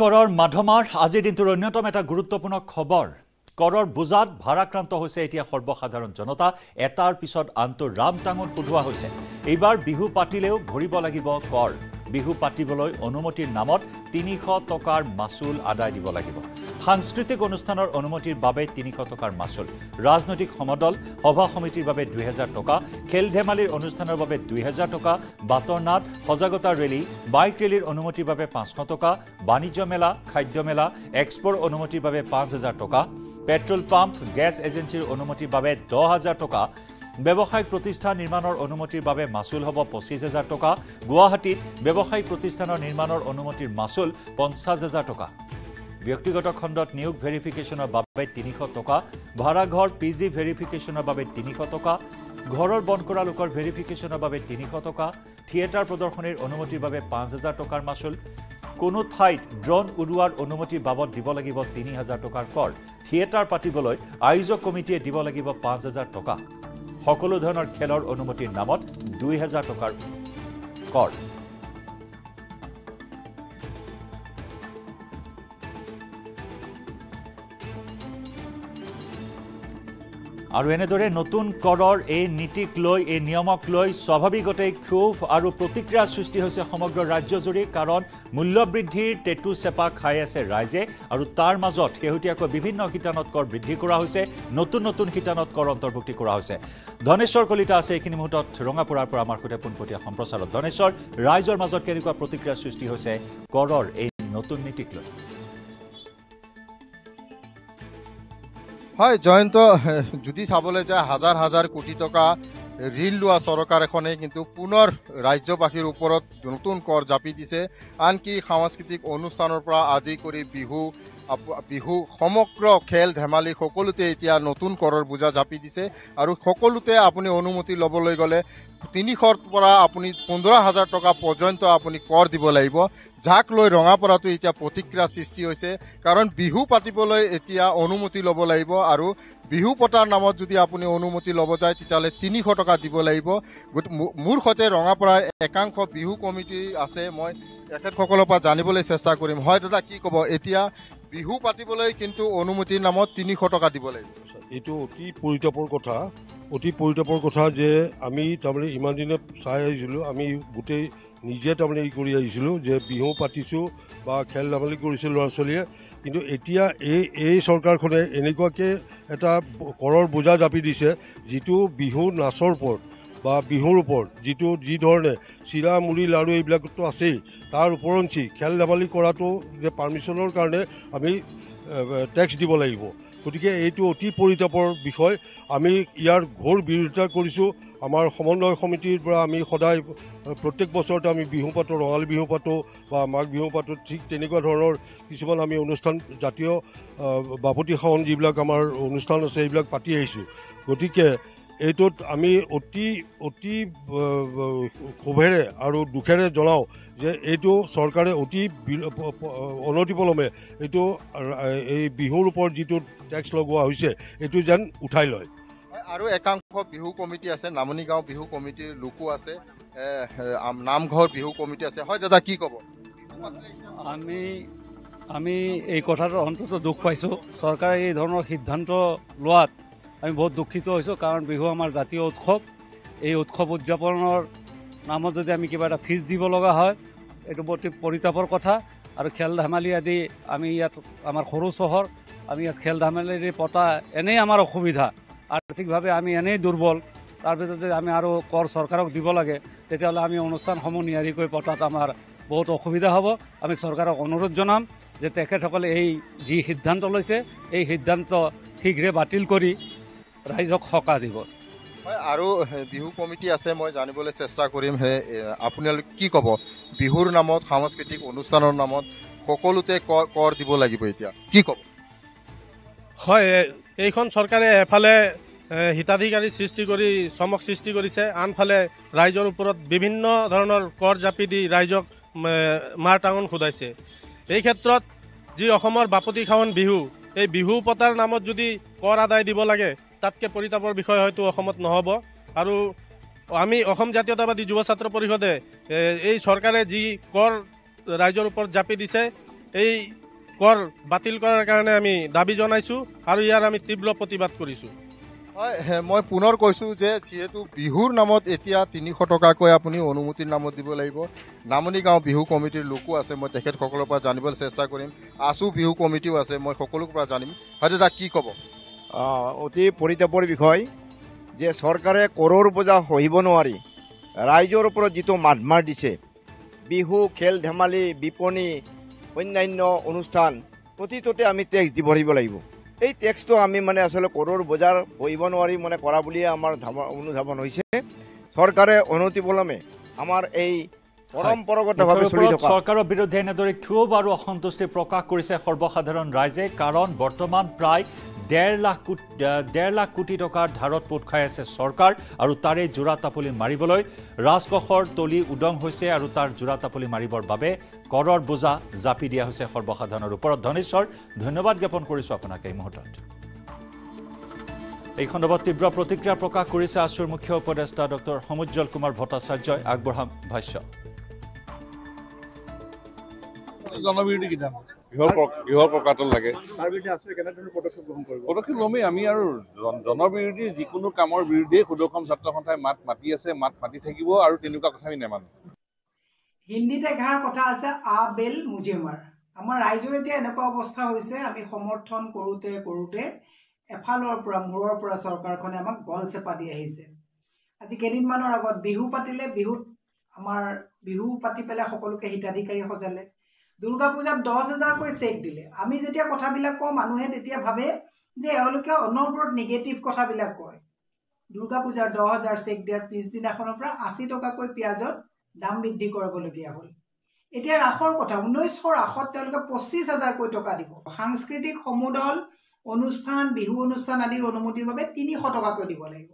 কৰৰ মাধমাৰ আজিৰ দিনটোৰ অন্যতম এটা গুৰুত্বপূৰ্ণ খবৰ কৰৰ বুজাত ভাৰাক্ৰান্ত হৈছে এতিয়া সৰ্বসাধাৰণ জনতা এটাৰ পিছত আনটো ৰামটাঙত ফুটোৱা হৈছে এইবাৰ বিহু পাতিলেও ভৰিব লাগিব কৰ বিহু পাতিবলৈ অনুমতিৰ নামত ৩০০ টকাৰ মাসুল আদায় দিব লাগিব সাংস্কৃতিক অনুষ্ঠানৰ অনুমতিৰ বাবে ৩০০ টকাৰ মাসুল ৰাজনৈতিক সমদল সভা সমিতিৰ বাবে ২০০০ টকা খেল ধেমালিৰ অনুষ্ঠানৰ বাবে ২০০০ টকা বাতৰ নাট সজাগতা ৰেলী বাইক ৰেলীৰ অনুমতিৰ বাবে ৫০০ টকা বাণিজ্য মেলা খাদ্য মেলা এক্সপোৰ অনুমতিৰ বাবে ৫০০০ টকা পেট্ৰল পাম্প গ্যাস এজেন্সিৰ অনুমতিৰ বাবে ১০০০০ টকা ব্যৱসায়িক প্ৰতিষ্ঠান নিৰ্মাণৰ অনুমতিৰ বাবে মাসুল হ'ব ২৫০০০ টকা গুৱাহাটীত ব্যৱসায়িক প্ৰতিষ্ঠানৰ নিৰ্মাণৰ অনুমতিৰ মাসুল ৫০০০০ টকা ব্যক্তিগত খণ্ডত নিয়োগ ভেৰিফিকেশ্যনৰ বাবে ৩০০ টকা ভাড়াঘৰ পিজি ভেৰিফিকেশ্যনৰ বাবে ৩০০ টকা ঘৰৰ বন্ধ কৰা লোকৰ ভেৰিফিকেশ্যনৰ বাবে ৩০০ টকা থিয়েটাৰ প্ৰদৰ্শনীৰ অনুমতিৰ বাবে ৫০০০ টকাৰ মাসুল কোনো ঠাইত ড্ৰোন উৰুৱাৰ অনুমতিৰ বাবদ দিব লাগিব ৩০০০ টকাৰ কৰ থিয়েটাৰ পাতিবলৈ আয়োজক কমিটিয়ে দিব লাগিব ৫০০০ টকা সকলো ধৰণৰ খেলৰ অনুমতিৰ নামত ২০০০ টকাৰ কৰ আৰু এনেদৰে নতুন কৰৰ এই নীতিক লৈ এই নিয়মক লৈ স্বাভাৱিকতেই ক্ষোভ আৰু প্ৰতিক্ৰিয়া সৃষ্টি হৈছে সমগ্ৰ ৰাজ্যজুৰি কাৰণ মূল্যবৃদ্ধিৰ টেটু চেপা খাই আছে ৰাইজে আৰু তাৰ মাজত শেহতীয়াকৈ বিভিন্ন শিতানত কৰ বৃদ্ধি কৰা হৈছে নতুন নতুন শিতানত কৰ অন্তৰ্ভুক্তি কৰা হৈছে ধনেশ্বৰ কলিতা আছে এইখিনি মুহূৰ্তত ৰঙাপুৰাৰ পৰা আমাৰ সৈতে পোনপটীয়া সম্প্ৰচাৰত ধনেশ্বৰ ৰাইজৰ মাজত কেনেকুৱা প্ৰতিক্ৰিয়া সৃষ্টি হৈছে কৰৰ এই নতুন নীতিক লৈ হয় জয়ন্ত যদি চাবলৈ যায় হাজাৰ হাজাৰ কোটি টকা ঋণ লোৱা চৰকাৰ এখনে কিন্তু পুনৰ ৰাজ্যবাসীৰ ওপৰত নতুন কৰ জাপি দিছে আনকি সাংস্কৃতিক অনুষ্ঠানৰ পৰা আদি কৰি বিহু সমগ্ৰ খেল ধেমালি সকলোতে এতিয়া নতুন কৰৰ বোজা জাপি দিছে আৰু সকলোতে আপুনি অনুমতি ল'বলৈ গ'লে ৩০০ৰ পৰা আপুনি ১৫,০০০ টকা পৰ্যন্ত আপুনি কৰ দিব লাগিব যাক লৈ ৰঙাপৰাটো এতিয়া প্ৰতিক্ৰিয়া সৃষ্টি হৈছে কাৰণ বিহু পাতিবলৈ এতিয়া অনুমতি ল'ব লাগিব আৰু বিহু পতাৰ নামত যদি আপুনি অনুমতি ল'ব যায় তেতিয়াহ'লে ৩০০ টকা দিব লাগিব মোৰ সৈতে ৰঙাপৰাৰ একাংশ বিহু কমিটি আছে মই এখেতসকলৰ পৰা জানিবলৈ চেষ্টা কৰিম হয় দাদা কি ক'ব এতিয়া বিহু পাতিবলৈ কিন্তু অনুমতিৰ নামত ৩০০ টকা দিব লাগিব এইটো অতি পৰিতাপৰ কথা যে আমি তাৰমানে ইমান দিনে চাই আহিছিলোঁ আমি গোটেই নিজে তাৰমানে কৰি আহিছিলোঁ যে বিহু পাতিছোঁ বা খেল ধেমালি কৰিছে ল'ৰা ছোৱালীয়ে কিন্তু এতিয়া এই চৰকাৰখনে এনেকুৱাকৈ এটা কৰৰ বোজা জাপি দিছে যিটো বিহু নাচৰ ওপৰত বা বিহুৰ ওপৰত যি ধৰণে চিৰা মুড়ি লাড়ু এইবিলাকতো আছেই তাৰ ওপৰঞ্চি খেল ধেমালি কৰাটো যে পাৰ্মিশ্যনৰ কাৰণে আমি টেক্স দিব লাগিব গতিকে এইটো অতি পৰিতাপৰ বিষয় আমি ইয়াৰ ঘোৰ বিৰোধিতা কৰিছোঁ আমাৰ সমন্বয় সমিতিৰ পৰা আমি সদায় প্ৰত্যেক বছৰতে আমি বিহু পাতোঁ ৰঙালী বিহু পাতোঁ বা মাঘ বিহু পাতোঁ ঠিক তেনেকুৱা ধৰণৰ কিছুমান আমি অনুষ্ঠান জাতীয় বাপতি সাহোন যিবিলাক আমাৰ অনুষ্ঠান আছে সেইবিলাক পাতি আহিছোঁ গতিকে এইটোত আমি অতি ক্ষোভেৰে আৰু দুখেৰে জনাওঁ যে এইটো চৰকাৰে অতি অনতিপলমে এইটো এই বিহুৰ ওপৰত যিটো টেক্স লগোৱা হৈছে এইটো যেন উঠাই লয় আৰু একাংশ বিহু কমিটি আছে নামনি গাঁও বিহু কমিটিৰ লোকো আছে নামঘৰ বিহু কমিটি আছে হয় দাদা কি ক'ব আমি এই কথাটো অন্তত দুখ পাইছোঁ চৰকাৰে এই ধৰণৰ সিদ্ধান্ত লোৱাত আমি বহুত দুখিত হৈছোঁ কাৰণ বিহু আমাৰ জাতীয় উৎসৱ এই উৎসৱ উদযাপনৰ নামত যদি আমি কিবা এটা ফিজ দিব লগা হয় এইটো অতি পৰিতাপৰ কথা আৰু খেল ধেমালি আদি আমি ইয়াত আমাৰ সৰু চহৰ আমি ইয়াত খেল ধেমালি পতা এনেই আমাৰ অসুবিধা আৰ্থিকভাৱে আমি এনেই দুৰ্বল তাৰপিছত যদি আমি আৰু কৰ চৰকাৰক দিব লাগে তেতিয়াহ'লে আমি অনুষ্ঠানসমূহ নিয়াৰিকৈ পতাত আমাৰ বহুত অসুবিধা হ'ব আমি চৰকাৰক অনুৰোধ জনাম যে তেখেতসকলে এই যি সিদ্ধান্ত লৈছে এই সিদ্ধান্ত শীঘ্ৰে বাতিল কৰি ৰাইজক সকাহ দিব হয় আৰু বিহু কমিটি আছে মই জানিবলৈ চেষ্টা কৰিম আপোনালোক কি ক'ব বিহুৰ নামত সাংস্কৃতিক অনুষ্ঠানৰ নামত সকলোতে কৰ দিব লাগিব এতিয়া কি ক'ব হয় এইখন চৰকাৰে এফালে হিতাধিকাৰী সৃষ্টি কৰি চমক সৃষ্টি কৰিছে আনফালে ৰাইজৰ ওপৰত বিভিন্ন ধৰণৰ কৰ জাপি দি ৰাইজক মাৰ টাঙন খুদাইছে এই ক্ষেত্ৰত যি অসমৰ বাপতি সাহোন বিহু এই বিহু পতাৰ নামত যদি কৰ আদায় দিব লাগে তাতকৈ পৰিতাপৰ বিষয় হয়তো অসমত নহ'ব আৰু আমি অসম জাতীয়তাবাদী যুৱ ছাত্ৰ পৰিষদে এই চৰকাৰে যি কৰ ৰাইজৰ ওপৰত জাপি দিছে এই কৰ বাতিল কৰাৰ কাৰণে আমি দাবী জনাইছোঁ আৰু ইয়াৰ আমি তীব্ৰ প্ৰতিবাদ কৰিছোঁ। হয়, মই পুনৰ কৈছোঁ যে যিহেতু বিহুৰ নামত এতিয়া 300 টকাকৈ আপুনি অনুমতিৰ নামত দিব লাগিব। নামনি গাঁও বিহু কমিটিৰ লোকো আছে, মই তেখেতসকলৰ পৰা জানিবলৈ চেষ্টা কৰিম। আছু বিহু কমিটিও আছে, মই সকলোৰ পৰা জানিম। হয়তো তাক কি ক'ব? অতি পৰিতাপৰ বিষয় যে চৰকাৰে কৰৰ বোজা সহিব নোৱাৰি ৰাইজৰ ওপৰত যিটো মাধমাৰ দিছে, বিহু খেল ধেমালি বিপণী অন্যান্য অনুষ্ঠান প্ৰতিটোতে আমি টেক্স দিব লাগিব। এই টেক্সটো আমি আচলতে কৰৰ বজাৰ সহিব নোৱাৰি কৰা বুলিয়ে আমাৰ অনুধাৱন হৈছে। চৰকাৰে অনতিপলমে আমাৰ এই পৰম্পৰাগতভাৱে চলি থকা চৰকাৰৰ বিৰুদ্ধে এনেদৰে ক্ষোভ আৰু অসন্তুষ্টি প্ৰকাশ কৰিছে সৰ্বসাধাৰণ ৰাইজে। কাৰণ বৰ্তমান প্ৰায় 1.5 লাখ কোটি টকাৰ ধাৰত পোত খাই আছে চৰকাৰ, আৰু তাৰে জোৰা তাপলি মাৰিবলৈ ৰাজকোষৰ তলি উদং হৈছে, আৰু তাৰ জোৰা তাপলি মাৰিবৰ বাবে কৰৰ বোজা জাপি দিয়া হৈছে সৰ্বসাধাৰণৰ ওপৰত। ধনেশ্বৰ, ধন্যবাদ জ্ঞাপন কৰিছোঁ আপোনাক এই মুহূৰ্তত। এই সন্দৰ্ভত তীব্ৰ প্ৰতিক্ৰিয়া প্ৰকাশ কৰিছে আছুৰ মুখ্য উপদেষ্টা ডক্টৰ সমুজ্জ্বল কুমাৰ ভট্টাচাৰ্যই। আগবঢ়াম ভাষ্য। গৃহৰ প্ৰকাটন লাগে পদক্ষেপ ল'মেই আমি, আৰু জনবিৰোধী যিকোনো কামৰ বিৰুদ্ধে সুদৰ্শন ছাত্ৰ সন্থাই মাতি আছে, মাতি থাকিব, আৰু তেনেকুৱা কথা আমি নেমানো। হিন্দীত এঘাৰ কথা আছে, আ বেল মুজে মাৰ। আমাৰ ৰাইজৰ এতিয়া এনেকুৱা অৱস্থা হৈছে, আমি সমৰ্থন কৰোঁতে এফালৰ পৰা মূৰৰ পৰা চৰকাৰখনে আমাক গল চেপা দি আহিছে। আজি কেইদিনমানৰ আগত বিহু পাতিলে, আমাৰ বিহু পাতি পেলাই সকলোকে হিতাধিকাৰী সজালে। দুৰ্গা পূজাত 10,000কৈ চেক দিলে। আমি যেতিয়া কথাবিলাক কওঁ, মানুহে তেতিয়া ভাবে যে এওঁলোকে অনবৰত নিগেটিভ কথাবিলাক কয়। দুৰ্গা পূজাৰ 10,000 চেক দিয়াৰ পিছদিনাখনৰ পৰা 80 টকাকৈ পিঁয়াজত দাম বৃদ্ধি কৰাবলগীয়া হ'ল। এতিয়া ৰাসৰ কথা, 1900 ৰাসত তেওঁলোকে 25,000কৈ টকা দিব। সাংস্কৃতিক সমুদল অনুষ্ঠান, বিহু অনুষ্ঠান আদিৰ অনুমতিৰ বাবে 300 টকাকৈ দিব লাগিব।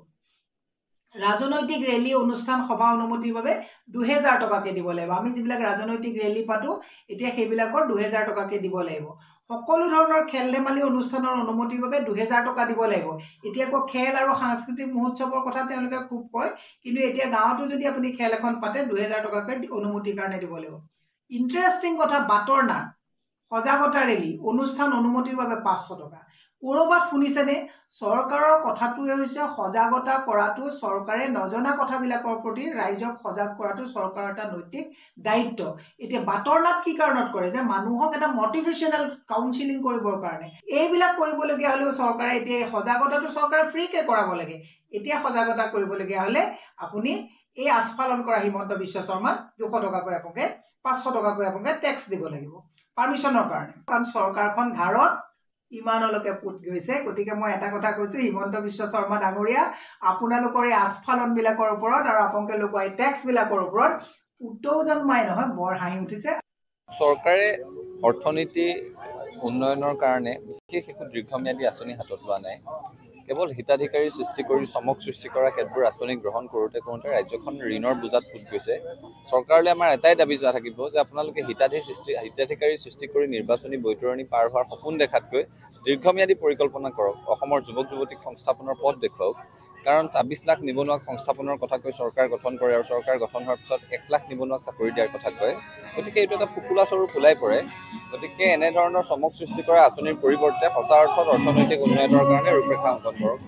ৰাজনৈতিক ৰেলী অনুষ্ঠান সভা অনুমতিৰ বাবে 2,000 টকাকৈ দিব লাগিব। আমি যিবিলাক ৰাজনৈতিক ৰেলী পাতোঁ এতিয়া সেইবিলাকৰ 2,000 টকাকৈ দিব লাগিব। সকলো ধৰণৰ খেল ধেমালি অনুষ্ঠানৰ অনুমতিৰ বাবে 2,000 টকা দিব লাগিব। এতিয়া আকৌ খেল আৰু সাংস্কৃতিক মহোৎসৱৰ কথা তেওঁলোকে খুব কয়, কিন্তু এতিয়া গাঁৱতো যদি আপুনি খেল এখন পাতে 2,000 টকাকৈ অনুমতিৰ কাৰণে দিব লাগিব। ইণ্টাৰেষ্টিং কথা, বাটৰ নাট, সজাগতা ৰেলী অনুষ্ঠান অনুমতিৰ বাবে 500 টকা। ক'ৰবাত শুনিছেনে? চৰকাৰৰ কথাটোৱে হৈছে সজাগতা কৰাটো, চৰকাৰে নজনা কথাবিলাকৰ প্ৰতি ৰাইজক সজাগ কৰাটো চৰকাৰৰ এটা নৈতিক দায়িত্ব। এতিয়া বাটৰ নাট কি কাৰণত কৰে? যে মানুহক এটা মটিভেশ্যনেল কাউন্সিলিং কৰিবৰ কাৰণে। এইবিলাক কৰিবলগীয়া হ'লেও চৰকাৰে এতিয়া এই সজাগতাটো চৰকাৰে ফ্ৰীকৈ কৰাব লাগে। এতিয়া সজাগতা কৰিবলগীয়া হ'লে আপুনি এই আস্ফালন কৰা হিমন্ত বিশ্ব শৰ্মাক 200 টকাকৈ আপোনালোকে 500 টকাকৈ আপোনালোকে টেক্স দিব লাগিব পাৰ্মিশ্যনৰ কাৰণে। কাৰণ চৰকাৰখন ধাৰত ইমানলৈকে পোত গৈছে। গতিকে মই এটা কথা কৈছোঁ, হিমন্ত বিশ্ব শৰ্মা ডাঙৰীয়া, আপোনালোকৰ এই আস্ফালনবিলাকৰ ওপৰত আৰু আপোনালোকে লগোৱা এই টেক্সবিলাকৰ ওপৰত পুতৌ জন্মাই নহয়, বৰ হাঁহি উঠিছে। চৰকাৰে অৰ্থনীতি উন্নয়নৰ কাৰণে বিশেষ একো দীৰ্ঘম্যাদী আঁচনি হাতত লোৱা নাই। কেৱল হিতাধিকাৰী সৃষ্টি কৰি চমক সৃষ্টি কৰা কেতবোৰ আঁচনি গ্ৰহণ কৰোঁতে ৰাজ্যখন ঋণৰ বোজাত ফুট গৈছে। চৰকাৰলৈ আমাৰ এটাই দাবী যোৱা থাকিব যে আপোনালোকে হিতাধিকাৰী সৃষ্টি কৰি নিৰ্বাচনী বৈতৰণি পাৰ হোৱাৰ সপোন দেখাতকৈ দীৰ্ঘম্যাদী পৰিকল্পনা কৰক। অসমৰ যুৱক যুৱতীক সংস্থাপনৰ পথ দেখুৱাওক। কাৰণ 26 লাখ নিবনুৱাক সংস্থাপনৰ কথা কৈ চৰকাৰ গঠন কৰে, আৰু চৰকাৰ গঠন হোৱাৰ পিছত 1 লাখ নিবনুৱাক চাকৰি দিয়াৰ কথা কয়। গতিকে এইটো এটা ফুকুলা স্বৰূপ ওলাই পৰে। গতিকে এনেধৰণৰ চমক সৃষ্টি কৰা আঁচনিৰ পৰিৱৰ্তে সঁচা অৰ্থত অৰ্থনৈতিক উন্নয়নৰ কাৰণে ৰূপৰেখা অংকন কৰক।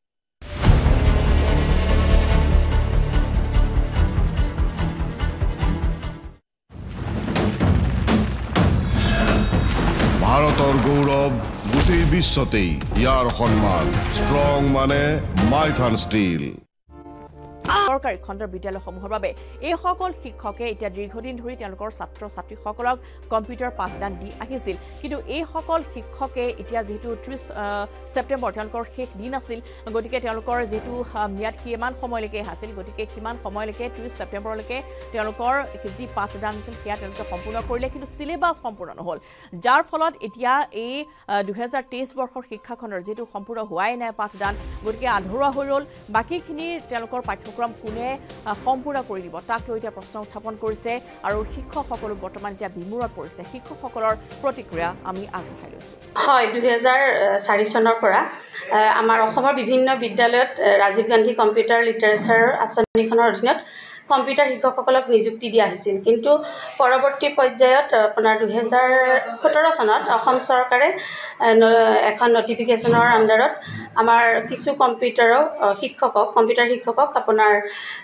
ভাৰতৰ গৌৰৱ গোটেই বিশ্বতেই ইয়াৰ সন্মান। ষ্ট্ৰং মানে মাইথান ষ্টীল। চৰকাৰী খণ্ডৰ বিদ্যালয়সমূহৰ বাবে এইসকল শিক্ষকে এতিয়া দীৰ্ঘদিন ধৰি তেওঁলোকৰ ছাত্ৰ ছাত্ৰীসকলক কম্পিউটাৰ পাঠদান দি আহিছিল। কিন্তু এইসকল শিক্ষকে এতিয়া যিহেতু 30 ছেপ্টেম্বৰ তেওঁলোকৰ শেষ দিন আছিল, গতিকে তেওঁলোকৰ যিহেতু ম্যাদ সিমান সময়লৈকে আছিল, গতিকে সিমান সময়লৈকে 30 ছেপ্টেম্বৰলৈকে তেওঁলোকৰ যি পাঠদান আছিল সেয়া তেওঁলোকে সম্পূৰ্ণ কৰিলে, কিন্তু চিলেবাছ সম্পূৰ্ণ নহ'ল। যাৰ ফলত এতিয়া এই 2023 বৰ্ষৰ শিক্ষাখণ্ডৰ যিহেতু সম্পূৰ্ণ হোৱাই নাই পাঠদান, গতিকে আধৰুৱা হৈ ৰ'ল। বাকীখিনি তেওঁলোকৰ পাঠ্যক্ৰম কোনে সম্পূৰ্ণ কৰি দিব তাক লৈ এতিয়া প্ৰশ্ন উত্থাপন কৰিছে, আৰু শিক্ষকসকলো বৰ্তমান এতিয়া বিমূৰত পৰিছে। শিক্ষকসকলৰ প্ৰতিক্ৰিয়া আমি আগবঢ়াই লৈছোঁ। হয়, 2004 চনৰ পৰা আমাৰ অসমৰ বিভিন্ন বিদ্যালয়ত ৰাজীৱ গান্ধী কম্পিউটাৰ লিটাৰেচাৰ আঁচনিখনৰ অধীনত কম্পিউটাৰ শিক্ষকসকলক নিযুক্তি দিয়া হৈছিল কিন্তু পৰৱৰ্তী পৰ্যায়ত আপোনাৰ 2017 চনত অসম চৰকাৰে এখন নটিফিকেশ্যনৰ আণ্ডাৰত আমাৰ কিছু কম্পিউটাৰ শিক্ষকক আপোনাৰ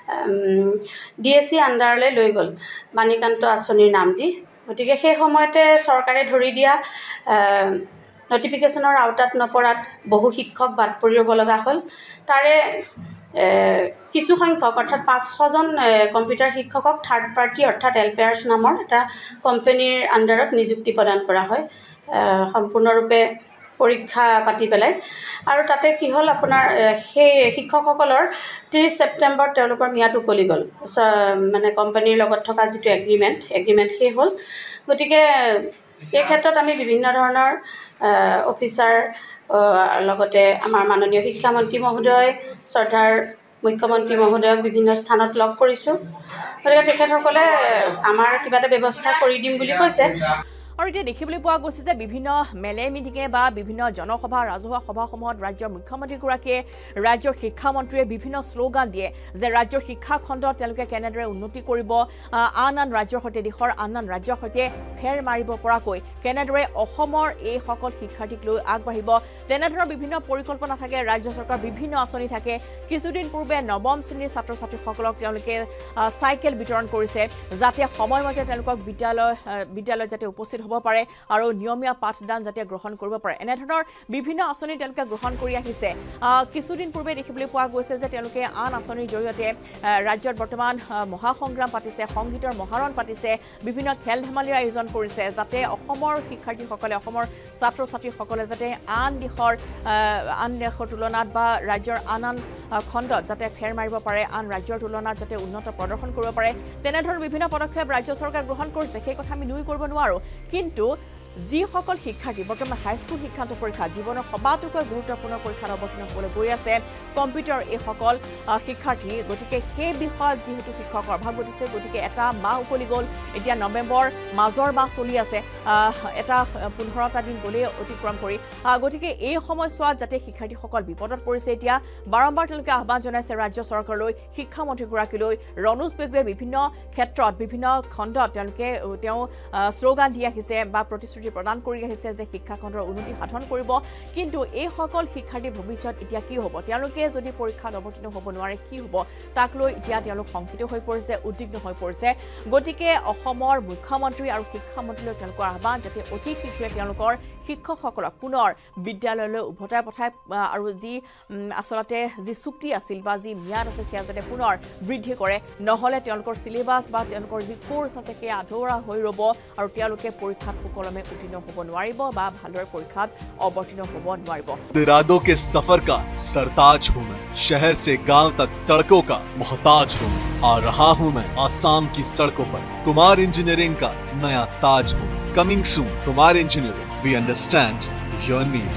DSC আণ্ডাৰলৈ লৈ গ'ল মানিকান্ত আঁচনিৰ নাম দি গতিকে সেই সময়তে চৰকাৰে ধৰি দিয়া নটিফিকেশ্যনৰ আওতাত নপৰাত বহু শিক্ষক বাদ পৰিব লগা হ'ল তাৰে কিছু সংখ্যক অৰ্থাৎ 500 জন কম্পিউটাৰ শিক্ষকক থাৰ্ড পাৰ্টি অৰ্থাৎ এলপেয়াৰ্ছ নামৰ এটা কোম্পানীৰ আণ্ডাৰত নিযুক্তি প্ৰদান কৰা হয় সম্পূৰ্ণৰূপে পৰীক্ষা পাতি পেলাই আৰু তাতে কি হ'ল আপোনাৰ সেই শিক্ষকসকলৰ 30 ছেপ্টেম্বৰ তেওঁলোকৰ ম্যাদ উকলি গ'ল মানে কোম্পানীৰ লগত থকা যিটো এগ্ৰিমেণ্ট সেই হ'ল গতিকে এই ক্ষেত্ৰত আমি বিভিন্ন ধৰণৰ অফিচাৰ লগতে আমাৰ মাননীয় শিক্ষামন্ত্ৰী মহোদয় শ্ৰদ্ধাৰ মুখ্যমন্ত্ৰী মহোদয়ক বিভিন্ন স্থানত লগ কৰিছোঁ গতিকে তেখেতসকলে আমাৰ কিবা এটা ব্যৱস্থা কৰি দিম বুলি কৈছে আৰু এতিয়া দেখিবলৈ পোৱা গৈছে যে বিভিন্ন মেলে মিটিঙে বা বিভিন্ন জনসভা ৰাজহুৱা সভাসমূহত ৰাজ্যৰ মুখ্যমন্ত্ৰীগৰাকীয়ে ৰাজ্যৰ শিক্ষামন্ত্ৰীয়ে বিভিন্ন শ্লোগান দিয়ে যে ৰাজ্যৰ শিক্ষা খণ্ডত তেওঁলোকে কেনেদৰে উন্নতি কৰিব আন ৰাজ্যৰ সৈতে দেশৰ আন ৰাজ্যৰ সৈতে ফেৰ মাৰিব পৰাকৈ কেনেদৰে অসমৰ এই সকল শিক্ষাৰ্থীক লৈ আগবাঢ়িব তেনেধৰণৰ বিভিন্ন পৰিকল্পনা থাকে ৰাজ্য চৰকাৰ বিভিন্ন আঁচনি থাকে কিছুদিন পূৰ্বে নৱম শ্ৰেণীৰ ছাত্ৰ ছাত্ৰীসকলক তেওঁলোকে চাইকেল বিতৰণ কৰিছে যাতে সময়মতে তেওঁলোকক বিদ্যালয় যাতে উপস্থিত হ'ব পাৰে আৰু নিয়মীয়া পাঠদান যাতে গ্ৰহণ কৰিব পাৰে এনেধৰণৰ বিভিন্ন আঁচনি তেওঁলোকে গ্ৰহণ কৰি আহিছে কিছুদিন পূৰ্বে দেখিবলৈ পোৱা গৈছে যে তেওঁলোকে আন আঁচনিৰ জৰিয়তে ৰাজ্যত বৰ্তমান মহাসংগ্ৰাম পাতিছে সংগীতৰ মহাৰণ পাতিছে বিভিন্ন খেল ধেমালিৰ আয়োজন কৰিছে যাতে অসমৰ শিক্ষাৰ্থীসকলে অসমৰ ছাত্ৰ ছাত্ৰীসকলে যাতে আন দেশৰ তুলনাত বা ৰাজ্যৰ আন খণ্ডত যাতে ফেৰ মাৰিব পাৰে আন ৰাজ্যৰ তুলনাত যাতে উন্নত প্ৰদৰ্শন কৰিব পাৰে তেনেধৰণৰ বিভিন্ন পদক্ষেপ ৰাজ্য চৰকাৰ গ্ৰহণ কৰিছে সেই কথা আমি নুই কৰিব নোৱাৰোঁ কিন্তু যিসকল শিক্ষাৰ্থী বৰ্তমান হাইস্কুল শিক্ষান্ত পৰীক্ষা জীৱনৰ সবাতোকৈ গুৰুত্বপূৰ্ণ পৰীক্ষাত অৱতীৰ্ণ হ'বলৈ গৈ আছে কম্পিউটাৰ এইসকল শিক্ষাৰ্থী গতিকে সেই বিষয়ত যিহেতু শিক্ষকৰ অভাৱ ঘটিছে গতিকে এটা মাহ উকলি গ'ল এতিয়া নৱেম্বৰ মাজৰ মাহ চলি আছে এটা 15টা দিন গ'লেই অতিক্ৰম কৰি গতিকে এই সময়ছোৱাত যাতে শিক্ষাৰ্থীসকল বিপদত পৰিছে এতিয়া বাৰম্বাৰ তেওঁলোকে আহ্বান জনাইছে ৰাজ্য চৰকাৰলৈ শিক্ষামন্ত্ৰীগৰাকীলৈ ৰণোজ পেগুৱে বিভিন্ন ক্ষেত্ৰত বিভিন্ন খণ্ডত তেওঁ শ্লোগান দি আহিছে বা প্ৰতিশ্ৰুতি প্ৰদান কৰি আহিছে যে শিক্ষা খণ্ডৰ উন্নতি সাধন কৰিব কিন্তু এই সকল শিক্ষাৰ্থীৰ ভৱিষ্যত এতিয়া কি হ'ব তেওঁলোকে যদি পৰীক্ষাত অৱতীৰ্ণ হ'ব নোৱাৰে কি হ'ব তাক লৈ এতিয়া তেওঁলোক শংকিত হৈ পৰিছে উদ্বিগ্ন হৈ পৰিছে গতিকে অসমৰ মুখ্যমন্ত্ৰী আৰু শিক্ষামন্ত্ৰীলৈ তেওঁলোকৰ আহ্বান যাতে অতি শীঘ্ৰে তেওঁলোকৰ শিক্ষকসকলক পুনৰ বিদ্যালয়লৈ উভতাই পঠায় আৰু যি আচলতে যি চুক্তি আছিল বা যি ম্যাদ আছিল সেয়া যাতে পুনৰ বৃদ্ধি কৰে নহ'লে তেওঁলোকৰ চিলেবাছ বা তেওঁলোকৰ যি কোৰ্চ আছে সেয়া আধৰুৱা হৈ ৰ'ব আৰু তেওঁলোকে পৰীক্ষাত সুকলমে উত্তীৰ্ণ হ'ব নোৱাৰিব বা ভালদৰে পৰীক্ষাত অৱতীৰ্ণ হ'ব নোৱাৰিব इरादों के सफर का सरताज हूँ मैं शहर से गांव तक सड़कों का मोहताज हूँ आ रहा हूँ मैं आसाम की सड़कों पर कुमार इंजीनियरिंग का नया ताज हूँ coming soon Kumar engineering we understand your need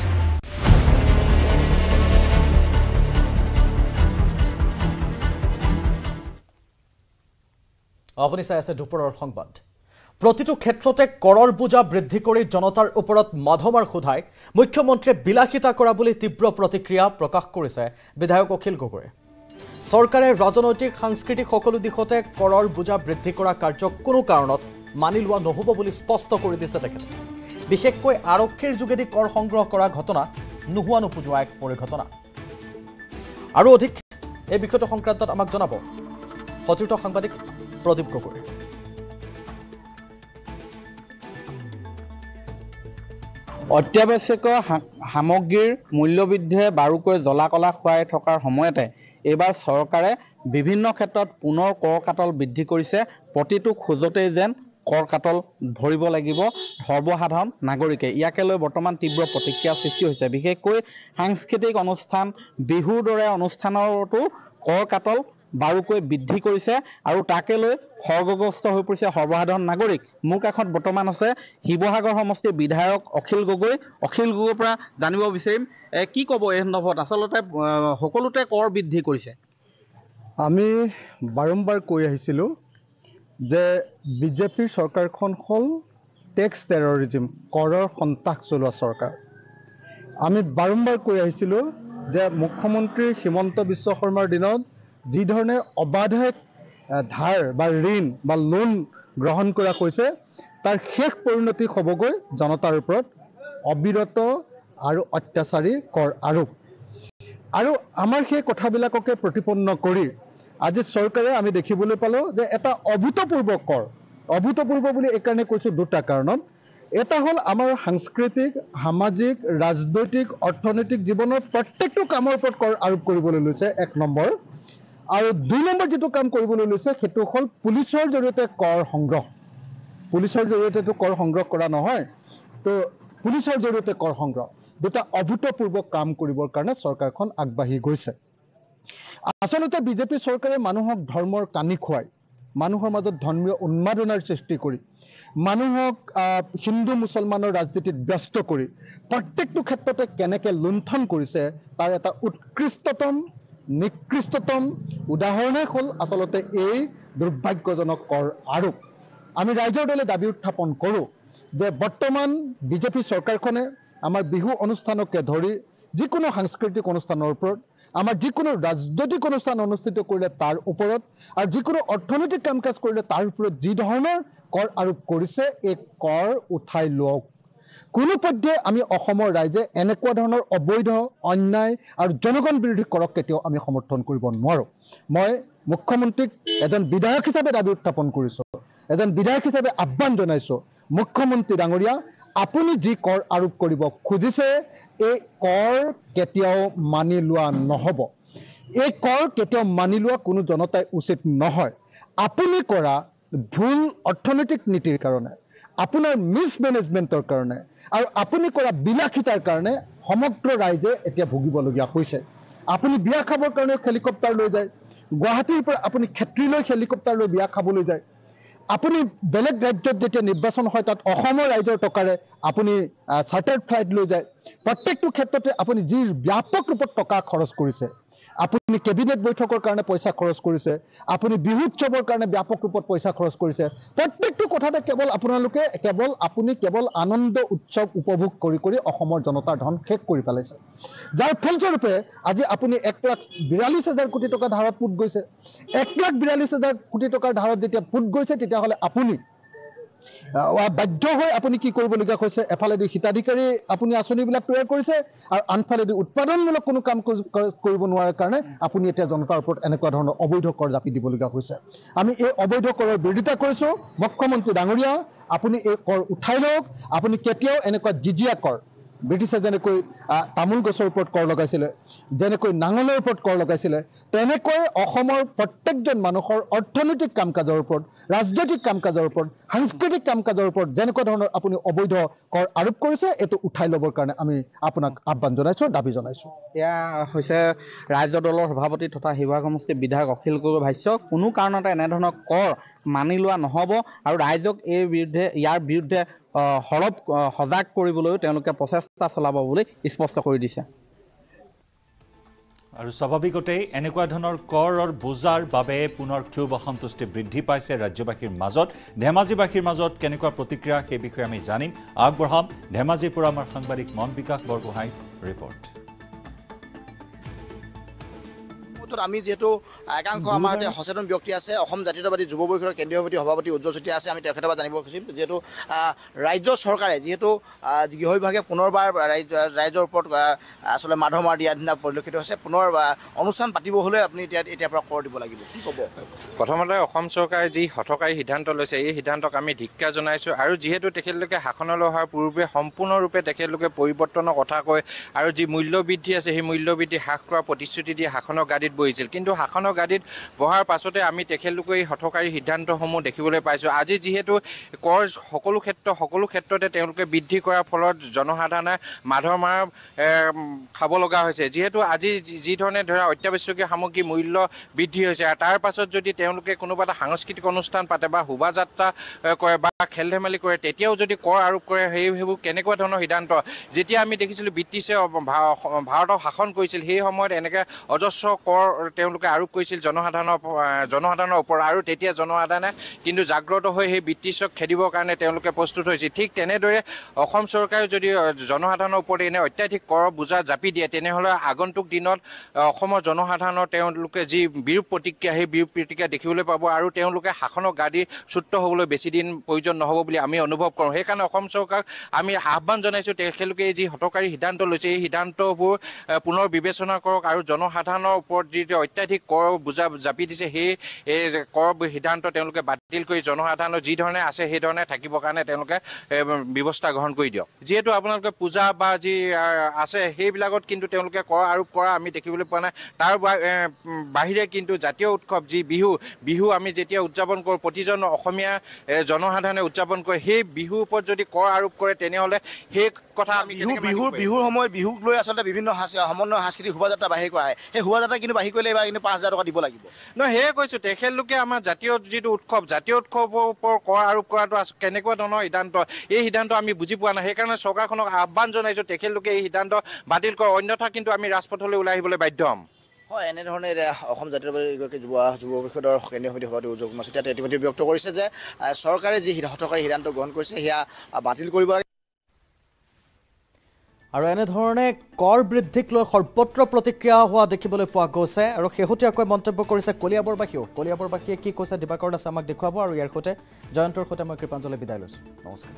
আপুনি চাই আছে দুপৰৰ সংবাদ প্ৰতিটো ক্ষেত্ৰতে কৰৰ বোজা বৃদ্ধি কৰি জনতাৰ ওপৰত মাধমাৰ খুধাই মুখ্যমন্ত্ৰীয়ে বিলাসিতা কৰা বুলি তীব্ৰ প্ৰতিক্ৰিয়া প্ৰকাশ কৰিছে বিধায়ক অখিল গগৈয়ে চৰকাৰে ৰাজনৈতিক সাংস্কৃতিক সকলো দিশতে কৰৰ বোজা বৃদ্ধি কৰা কাৰ্যক কোনো কাৰণত মানি লোৱা নহ'ব বুলি স্পষ্ট কৰি দিছে তেখেতে বিশেষকৈ আৰক্ষীৰ যোগেদি কৰ সংগ্ৰহ কৰা ঘটনা নোহোৱা নোপোজোৱা এক পৰিঘটনা আৰু অধিক এই বিষয়টো সংক্ৰান্তত আমাক জনাব সতীৰ্থ সাংবাদিক প্ৰদীপ গগৈ অত্যাৱশ্যকীয় সামগ্ৰীৰ মূল্যবৃদ্ধিয়ে বাৰুকৈ জ্বলাকলা খুৱাই থকাৰ সময়তে এইবাৰ চৰকাৰে বিভিন্ন ক্ষেত্ৰত পুনৰ কৰ কাটল বৃদ্ধি কৰিছে প্ৰতিটো খোজতেই যেন কৰ কাটল ভৰিব লাগিব সৰ্বসাধাৰণ নাগৰিকে ইয়াকে লৈ বৰ্তমান তীব্ৰ প্ৰতিক্ৰিয়া সৃষ্টি হৈছে বিশেষকৈ সাংস্কৃতিক অনুষ্ঠান বিহুৰ দৰে অনুষ্ঠানতো কৰ কাটল বাৰুকৈ বৃদ্ধি কৰিছে আৰু তাকে লৈ খৰ্গগ্ৰস্ত হৈ পৰিছে সৰ্বসাধাৰণ নাগৰিক মোৰ কাষত বৰ্তমান আছে শিৱসাগৰ সমষ্টিৰ বিধায়ক অখিল গগৈৰ পৰা জানিব বিচাৰিম কি ক'ব এই সন্দৰ্ভত আচলতে সকলোতে কৰ বৃদ্ধি কৰিছে আমি বাৰম্বাৰ কৈ আহিছিলোঁ যে বিজেপিৰ চৰকাৰখন হ'ল টেক্স টেৰৰিজিম কৰৰ সন্ত্ৰাস চলোৱা চৰকাৰ আমি বাৰম্বাৰ কৈ আহিছিলোঁ যে মুখ্যমন্ত্ৰী হিমন্ত বিশ্ব শৰ্মাৰ দিনত যি ধৰণে অবাধে ধাৰ বা ঋণ বা লোন গ্ৰহণ কৰা কৈছে তাৰ শেষ পৰিণতি হ'বগৈ জনতাৰ ওপৰত অবিৰত আৰু অত্যাচাৰী কৰ আৰোপ আৰু আমাৰ সেই কথাবিলাককে প্ৰতিপন্ন কৰি আজি চৰকাৰে আমি দেখিবলৈ পালোঁ যে এটা অভূতপূৰ্ব কৰ অভূতপূৰ্ব বুলি এইকাৰণে কৈছোঁ দুটা কাৰণত এটা হ'ল আমাৰ সাংস্কৃতিক সামাজিক ৰাজনৈতিক অৰ্থনৈতিক জীৱনৰ প্ৰত্যেকটো কামৰ ওপৰত কৰ আৰোপ কৰিবলৈ লৈছে এক নম্বৰ আৰু দুই নম্বৰ যেটো কাম কৰিবলৈ লৈছে সেইটো হ'ল পুলিচৰ জৰিয়তে কৰ সংগ্ৰহ পুলিচৰ জৰিয়তেটো কৰ সংগ্ৰহ কৰা নহয় তো পুলিচৰ জৰিয়তে কৰ সংগ্ৰহ দুটা অভূতপূৰ্ব কাম কৰিবৰ কাৰণে চৰকাৰখন আগবাঢ়ি গৈছে আচলতে বিজেপি চৰকাৰে মানুহক ধৰ্মৰ কানি খুৱাই মানুহৰ মাজত ধৰ্মীয় উন্মাদনাৰ সৃষ্টি কৰি মানুহক হিন্দু মুছলমানৰ ৰাজনীতিত ব্যস্ত কৰি প্ৰত্যেকটো ক্ষেত্ৰতে কেনেকৈ লুণ্ঠন কৰিছে তাৰ এটা উৎকৃষ্টতম নিকৃষ্টতম উদাহৰণে হ'ল আচলতে এই দুৰ্ভাগ্যজনক কৰ আৰোপ আমি ৰাইজৰ দলে দাবী উত্থাপন কৰোঁ যে বৰ্তমান বিজেপি চৰকাৰখনে আমাৰ বিহু অনুষ্ঠানকে ধৰি যিকোনো সাংস্কৃতিক অনুষ্ঠানৰ ওপৰত আমাৰ যিকোনো ৰাজনৈতিক অনুষ্ঠান অনুষ্ঠিত কৰিলে তাৰ ওপৰত আৰু যিকোনো অৰ্থনৈতিক কাম কাজ কৰিলে তাৰ ওপৰত যি ধৰণৰ কৰ আৰোপ কৰিছে এই কৰ উঠাই লওক কোনো পধ্যে আমি অসমৰ ৰাইজে এনেকুৱা ধৰণৰ অবৈধ অন্যায় আৰু জনগণ বিৰোধী কৰক কেতিয়াও আমি সমৰ্থন কৰিব নোৱাৰোঁ মই মুখ্যমন্ত্ৰীক এজন বিধায়ক হিচাপে দাবী উত্থাপন কৰিছোঁ এজন বিধায়ক হিচাপে আহ্বান জনাইছোঁ মুখ্যমন্ত্ৰী ডাঙৰীয়া আপুনি যি কৰ আৰোপ কৰিব খুজিছে এই কৰ কেতিয়াও মানি লোৱা নহ'ব এই কৰ কেতিয়াও মানি লোৱা কোনো জনতাই উচিত নহয় আপুনি কৰা ভুল অৰ্থনৈতিক নীতিৰ কাৰণে আপোনাৰ মিছমেনেজমেণ্টৰ কাৰণে আৰু আপুনি কৰা বিলাসিতাৰ কাৰণে সমগ্ৰ ৰাইজে এতিয়া ভুগিবলগীয়া হৈছে আপুনি বিয়া খাবৰ কাৰণে হেলিকপ্টাৰ লৈ যায় গুৱাহাটীৰ পৰা আপুনি ক্ষেত্ৰীলৈ হেলিকপ্টাৰ লৈ বিয়া খাবলৈ যায় আপুনি বেলেগ ৰাজ্যত যেতিয়া নিৰ্বাচন হয় তাত অসমৰ ৰাইজৰ টকাৰে আপুনি চাৰ্টাৰ্ড ফ্লাইট লৈ যায় প্ৰত্যেকটো ক্ষেত্ৰতে আপুনি যি ব্যাপক ৰূপত টকা খৰচ কৰিছে আপুনি কেবিনেট বৈঠকৰ কাৰণে পইচা খৰচ কৰিছে আপুনি বিহু উৎসৱৰ কাৰণে ব্যাপক ৰূপত পইচা খৰচ কৰিছে প্ৰত্যেকটো কথাতে আপুনি কেৱল আনন্দ উৎসৱ উপভোগ কৰি অসমৰ জনতাৰ ধন শেষ কৰি পেলাইছে যাৰ ফলস্বৰূপে আজি আপুনি 1,42,000 কোটি টকা ধাৰত পুত গৈছে 1,42,000 কোটি টকাৰ ধাৰত যেতিয়া পুত গৈছে তেতিয়াহ'লে আপুনি বাধ্য হৈ আপুনি কি কৰিবলগীয়া হৈছে এফালেদি হিতাধিকাৰী আপুনি আঁচনিবিলাক তৈয়াৰ কৰিছে আৰু আনফালেদি উৎপাদনমূলক কোনো কাম কৰিব নোৱাৰাৰ কাৰণে আপুনি এতিয়া জনতাৰ ওপৰত এনেকুৱা ধৰণৰ অবৈধ কৰ জাপি দিবলগীয়া হৈছে আমি এই অবৈধ কৰৰ বিৰোধিতা কৰিছোঁ মুখ্যমন্ত্ৰী ডাঙৰীয়া আপুনি এই কৰ উঠাই লওক আপুনি কেতিয়াও এনেকুৱা জিজিয়া কৰ ব্ৰিটিছে যেনেকৈ তামোল গছৰ ওপৰত কৰ লগাইছিলে যেনেকৈ নাঙলৰ ওপৰত কৰ লগাইছিলে তেনেকৈ অসমৰ প্ৰত্যেকজন মানুহৰ অৰ্থনৈতিক কাম কাজৰ ওপৰত ৰাজনৈতিক কাম কাজৰ ওপৰত সাংস্কৃতিক কাম কাজৰ ওপৰত যেনেকুৱা ধৰণৰ আপুনি অবৈধ কৰ আৰোপ কৰিছে এইটো উঠাই ল'বৰ কাৰণে আমি আপোনাক আহ্বান জনাইছোঁ দাবী জনাইছোঁ এয়া হৈছে ৰাজ্য দলৰ সভাপতি তথা শিৱসাগৰ সমষ্টিৰ বিধায়ক অখিল গগৈ ভাষ্য কোনো কাৰণতে এনেধৰণৰ কৰ মানি লোৱা নহ'ব আৰু ৰাইজক ইয়াৰ বিৰুদ্ধে সজাগ কৰিবলৈও তেওঁলোকে প্ৰচেষ্টা চলাব বুলি স্পষ্ট কৰি দিছে আৰু স্বাভাৱিকতেই এনেকুৱা ধৰণৰ কৰৰ বোজাৰ বাবে পুনৰ ক্ষোভ অসন্তুষ্টি বৃদ্ধি পাইছে ৰাজ্যবাসীৰ মাজত ধেমাজিবাসীৰ মাজত কেনেকুৱা প্ৰতিক্ৰিয়া সেই বিষয়ে আমি জানিম আগবঢ়াম ধেমাজিৰ পৰা আমাৰ সাংবাদিক মন বিকাশ বৰগোহাঁইৰ ৰিপৰ্ট আমি যেহেতু একাংশ আমাৰ সচেতন ব্যক্তি আছে অসম জাতীয়তাবাদী যুৱ পৰিষদৰ কেন্দ্ৰীয় সভাপতি উজ্জ্বল চেতিয়া আছে আমি তেখেতৰ পৰা জানিব খুজিম যেহেতু ৰাজ্য চৰকাৰে যিহেতু গৃহ বিভাগে পুনৰবাৰ ৰাইজৰ ওপৰত আচলতে মাধৰ মাৰ দিয়া দিনা পৰিলক্ষিত হৈছে পুনৰ অনুষ্ঠান পাতিব হ'লে আপুনি এতিয়াৰ পৰা কৰ দিব লাগিব কি ক'ব প্ৰথমতে অসম চৰকাৰে যি হঠকাৰী সিদ্ধান্ত লৈছে এই সিদ্ধান্তক আমি ধিক্কাৰ জনাইছোঁ আৰু যিহেতু তেখেতলোকে শাসনলৈ অহাৰ পূৰ্বে সম্পূৰ্ণৰূপে তেখেতলোকে পৰিৱৰ্তনৰ কথা কয় আৰু যি মূল্যবৃদ্ধি আছে সেই মূল্যবৃদ্ধি হ্ৰাস কৰাৰ প্ৰতিশ্ৰুতি দিয়ে শাসনৰ গাদীত বহিছিল কিন্তু শাসনৰ গাদীত বহাৰ পাছতে আমি তেখেতলোকে এই হঠকাৰী সিদ্ধান্তসমূহ দেখিবলৈ পাইছোঁ আজি যিহেতু কৰ সকলো ক্ষেত্ৰতে তেওঁলোকে বৃদ্ধি কৰাৰ ফলত জনসাধাৰণে মাধৰ মাৰ খাব লগা হৈছে যিহেতু আজি যি ধৰণে ধৰা অত্যাৱশ্যকীয় সামগ্ৰী মূল্য বৃদ্ধি হৈছে আৰু তাৰ পাছত যদি তেওঁলোকে কোনোবা এটা সাংস্কৃতিক অনুষ্ঠান পাতে বা শোভাযাত্ৰা কৰে বা খেল ধেমালি কৰে তেতিয়াও যদি কৰ আৰোপ কৰে সেইবোৰ কেনেকুৱা ধৰণৰ সিদ্ধান্ত যেতিয়া আমি দেখিছিলোঁ ব্ৰিটিছে ভাৰতক শাসন কৰিছিল সেই সময়ত এনেকৈ অজস্ৰ কৰ তেওঁলোকে আৰোপ কৰিছিল জনসাধাৰণৰ ওপৰত আৰু তেতিয়া জনসাধাৰণে কিন্তু জাগ্ৰত হৈ সেই ব্ৰিটিছক খেদিবৰ কাৰণে তেওঁলোকে প্ৰস্তুত হৈছিল ঠিক তেনেদৰে অসম চৰকাৰে যদি জনসাধাৰণৰ ওপৰত এনে অত্যাধিক কৰ বোজা জাপি দিয়ে তেনেহ'লে আগন্তুক দিনত অসমৰ জনসাধাৰণৰ তেওঁলোকে যি বিৰূপ প্ৰতিক্ৰিয়া সেই বিৰূপ প্ৰতিক্ৰিয়া দেখিবলৈ পাব আৰু তেওঁলোকে শাসনৰ গাদী চুট হ'বলৈ বেছি দিন প্ৰয়োজন নহ'ব বুলি আমি অনুভৱ কৰোঁ সেইকাৰণে অসম চৰকাৰক আমি আহ্বান জনাইছোঁ তেখেতলোকে যি হঠকাৰী সিদ্ধান্ত লৈছে এই সিদ্ধান্তবোৰ পুনৰ বিবেচনা কৰক আৰু জনসাধাৰণৰ ওপৰত যি অত্যাধিক কৰ বোজা জাপি দিছে সেই কৰ সিদ্ধান্ত তেওঁলোকে বাতিল কৰি জনসাধাৰণৰ যি ধৰণে আছে সেই ধৰণে থাকিবৰ কাৰণে তেওঁলোকে ব্যৱস্থা গ্ৰহণ কৰি দিয়ক যিহেতু আপোনালোকে পূজা বা যি আছে সেইবিলাকত কিন্তু তেওঁলোকে কৰ আৰোপ কৰা আমি দেখিবলৈ পোৱা নাই তাৰ বাহিৰে কিন্তু জাতীয় উৎসৱ যি বিহু আমি যেতিয়া উদযাপন কৰোঁ প্ৰতিজন অসমীয়া জনসাধাৰণে উদযাপন কৰে সেই বিহুৰ ওপৰত যদি কৰ আৰোপ কৰে তেনেহ'লে সেই কথা আমি বিহুৰ সময়ত বিহুক লৈ আচলতে বিভিন্ন সমন্বয় সাংস্কৃতিক শোভাযাত্ৰা বাহিৰ কৰা হয় সেই শোভাযাত্ৰা কিন্তু বাহিৰ কৰিলে এইবাৰ কিন্তু 5,000 টকা দিব লাগিব নহয় সেয়ে কৈছোঁ তেখেতলোকে আমাৰ জাতীয় যিটো উৎসৱ জাতীয় উৎসৱৰ ওপৰত কৰ আৰোপ কৰাটো কেনেকুৱা ধৰণৰ সিদ্ধান্ত এই সিদ্ধান্ত আমি বুজি পোৱা নাই সেইকাৰণে চৰকাৰখনক আহ্বান জনাইছোঁ তেখেতলোকে এই সিদ্ধান্ত বাতিল কৰে অন্যথা কিন্তু আমি ৰাজপথলৈ ওলাই আহিবলৈ বাধ্য হ'ম হয় এনেধৰণে অসম জাতীয়তাবাদী যুৱ পৰিষদৰ কেন্দ্ৰীয় সমিতি সভাপতি উজ্জ্বল কুমাৰ চুতীয়াই ইতিমধ্যে ব্যক্ত কৰিছে যে চৰকাৰে যি হঠকাৰী সিদ্ধান্ত গ্ৰহণ কৰিছে সেয়া বাতিল কৰিব লাগে আৰু এনেধৰণে কৰ বৃদ্ধিক লৈ সৰ্বত্ৰ প্ৰতিক্ৰিয়া হোৱা দেখিবলৈ পোৱা গৈছে আৰু শেহতীয়াকৈ মন্তব্য কৰিছে কলিয়াবৰবাসীয়ে কি কৈছে দিবাকৰ দাসে আমাক দেখুৱাব আৰু ইয়াৰ সৈতে জয়ন্তৰ সৈতে মই কৃপাঞ্জলি বিদায় লৈছোঁ নমস্কাৰ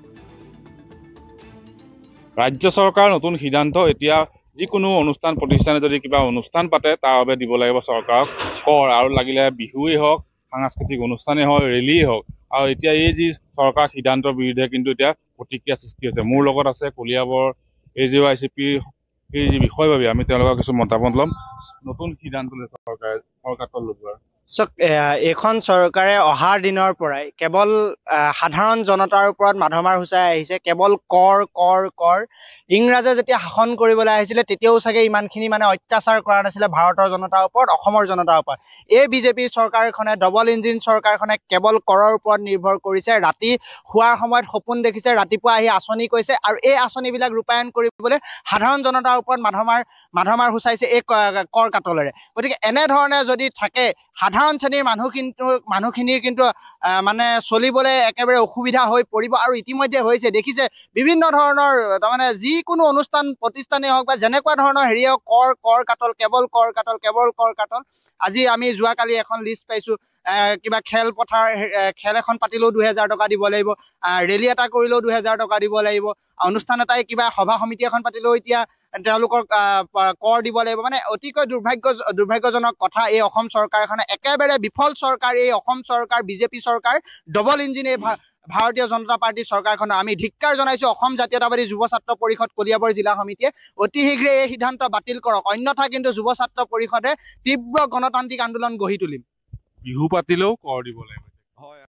ৰাজ্য চৰকাৰ নতুন সিদ্ধান্ত এতিয়া যিকোনো অনুষ্ঠান প্ৰতিষ্ঠানে যদি কিবা অনুষ্ঠান পাতে তাৰ বাবে দিব লাগিব চৰকাৰক কৰ আৰু লাগিলে বিহুৱেই হওক সাংস্কৃতিক অনুষ্ঠানেই হওক ৰেলীয়ে হওক আৰু এতিয়া এই যি চৰকাৰ সিদ্ধান্তৰ বিৰুদ্ধে কিন্তু এতিয়া প্ৰতিক্ৰিয়া সৃষ্টি হৈছে মোৰ লগত আছে কলিয়াবৰ AJYCP এই যি বিষয়ভাৱে আমি তেওঁলোকৰ কিছু মতামত ল'ম নতুন সিদ্ধান্ত লৈছে চৰকাৰৰ লোৱা এইখন চৰকাৰে অহা দিনৰ পৰাই কেৱল সাধাৰণ জনতাৰ ওপৰত মাধমাৰ হুঁচাই আহিছে কেৱল কৰ ইংৰাজে যেতিয়া শাসন কৰিবলৈ আহিছিলে তেতিয়াও চাগে ইমানখিনি মানে অত্যাচাৰ কৰা নাছিলে ভাৰতৰ জনতাৰ ওপৰত অসমৰ জনতাৰ ওপৰত এই বিজেপি চৰকাৰখনে ডবল ইঞ্জিন চৰকাৰখনে কেৱল কৰৰ ওপৰত নিৰ্ভৰ কৰিছে ৰাতি শোৱাৰ সময়ত সপোন দেখিছে ৰাতিপুৱা আহি আঁচনি কৈছে আৰু এই আঁচনিবিলাক ৰূপায়ণ কৰিবলৈ সাধাৰণ জনতাৰ ওপৰত মাধমাৰ হুঁচাইছে এই কৰ কাটলেৰে গতিকে এনেধৰণে যদি থাকে সাধাৰণ শ্ৰেণীৰ মানুহখিনিৰ কিন্তু মানে চলিবলৈ একেবাৰে অসুবিধা হৈ পৰিব আৰু ইতিমধ্যে হৈছে দেখিছে বিভিন্ন ধৰণৰ তাৰমানে যিকোনো অনুষ্ঠান প্ৰতিষ্ঠানেই হওক বা যেনেকুৱা ধৰণৰ হেৰিয়ে কৰ কাটল কেৱল কৰ কাটল আজি আমি যোৱাকালি এখন লিষ্ট পাইছোঁ কিবা খেল এখন পাতিলেও 2,000 টকা দিব লাগিব ৰেলী এটা কৰিলেও 2,000 টকা দিব লাগিব অনুষ্ঠান এটাই কিবা সভা সমিতি এখন পাতিলেও এতিয়া তেওঁলোকক কৰ দিব লাগিব মানে অতিকৈ দুৰ্ভাগ্যজনক কথা এই অসম চৰকাৰখনে একেবাৰে বিফল চৰকাৰ এই অসম চৰকাৰ বিজেপি চৰকাৰ ডবল ইঞ্জিন এই ভাৰতীয় জনতা পাৰ্টীৰ চৰকাৰখনক আমি ধিক্কাৰ জনাইছোঁ অসম জাতীয়তাবাদী যুৱ ছাত্ৰ পৰিষদ কলিয়াবৰ জিলা সমিতিয়ে অতি শীঘ্ৰে এই সিদ্ধান্ত বাতিল কৰক অন্যথা কিন্তু যুৱ ছাত্ৰ পৰিষদে তীব্ৰ গণতান্ত্ৰিক আন্দোলন গঢ়ি তুলিম বিহু পাতিলেও কৰ দিব লাগিব